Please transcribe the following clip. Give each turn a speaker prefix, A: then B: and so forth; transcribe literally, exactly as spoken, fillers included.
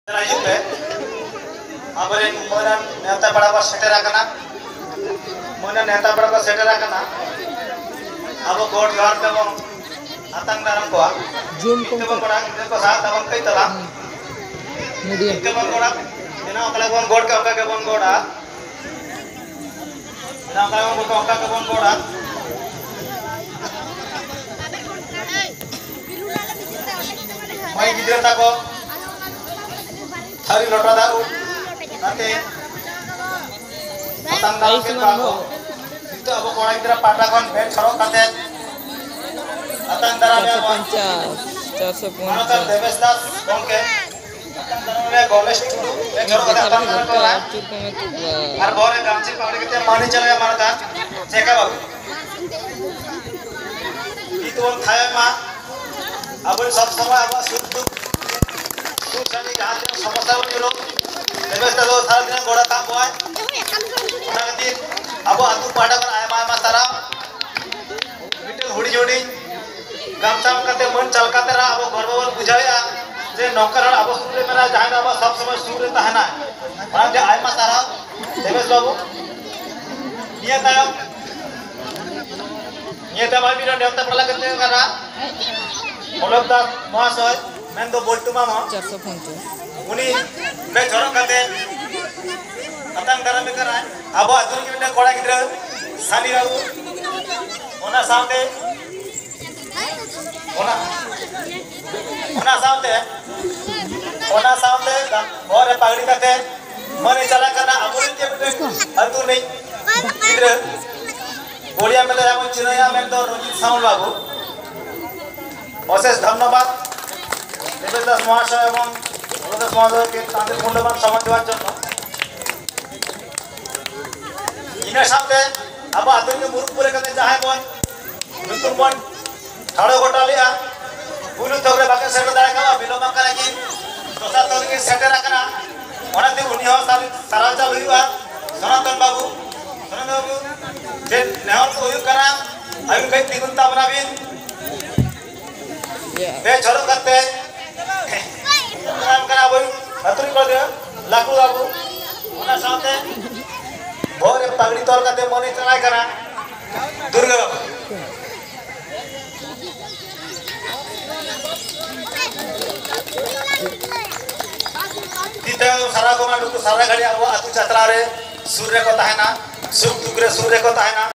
A: Rajut be, abarin mana neta pada ko setter akana, mana neta pada ko setter akana, abo god guard be bong atang daram ko, itu bong korak itu ko saat abang kai tala, itu bong korak, ina kalau bong god ka ka bong goda, ina kalau bong god ka bong goda, mai gider tako. Hari lota daru, nanti atang dalam kita aku, itu aku korang kira patakan bed kerok kate, atang dalam yang mana kan Deves Das, bongke, atang dalam yang goles dulu, bed kerok kate atang dalam korang, arbore gamci pagri kita mani cila yang mana kan, ceka babu, itu orang kaya mah, abang sab sama abang sudu. Sani jahat yang समस्या बन गलो देवेश दादो सारा दिन गोड़ा काम होय ओना खातिर अब आतु पाटा कर आय माय मा सारा मिटल हुडी जोडी गामचाम कते मन चलकाते रा अब गर्वबल बुझाया जे नौकर अब सुरे मेरा जहां अब सब समय सुरे तहना ओना जे आय मा सारा देवेश बाबू निया तायम निया तबाय बिरो नेवता पड़ला करते करा ओलक दास महाशय मैं तो बोलतु मामा उनी मैं झरक काते अतंग दारा में कराय अब अतुल की बिना कोड़ा गिद्र सानी राऊ ओना सामते ओना ओना सामते ओना सामते और पगड़ी काते मने चला करना अमुल के बिना अतुल नहीं गिद्र बोलिया में तो हम चिनया में तो रंजित साउंड बाबू অশেষ ধন্যবাদ দেবেশ দাস মহাশয় এবং দাস মহাশয়কে তাদের মূল্যবান সময় দেওয়ার জন্য ইনার সাথে আবার আদরণীয় মুরুখ করে কাছে যাহাই বন নতুন বন ঠাড়ো গোটালিয়া বুলু থগরে বাকে সেটা দাঁড়া খাওয়া বিলম্ব করা কি দশা তরিকে সেটে রাখনা অনেকদিন উনি হওয়া সারা চাল হইবা সনাতন বাবু সনাতন বাবু যে নেহর তো হইব কানা আমি কই তিগুন তাবনাবিন बे झरो करते काम करा बोल अतुरी को दे लाकू बाबू ओना साथे भोरे पगड़ी तोल करते मने चलाय करा दुर्गा बाबू तीते सारा को माडू को सारा घड़ी आवा अतु छतरा रे सूर्य को ताहेना सुख दुख रे सूर्य को ताहेना।